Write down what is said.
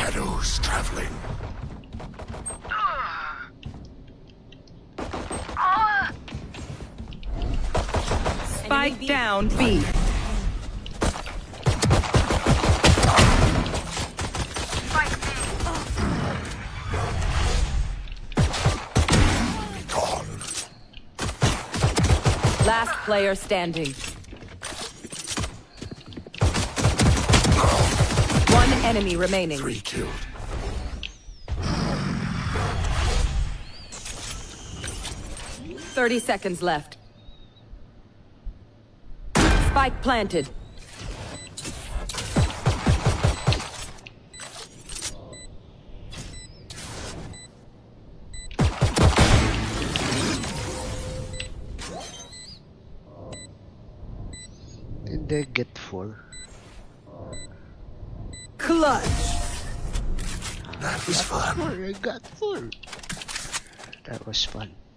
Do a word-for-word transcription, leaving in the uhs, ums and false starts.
Shadows traveling. Spike down B. Last player standing. One enemy remaining. Three killed. Thirty seconds left. Spike planted. Did they get four? Clutch. That was fun. Four, I got four. That was fun.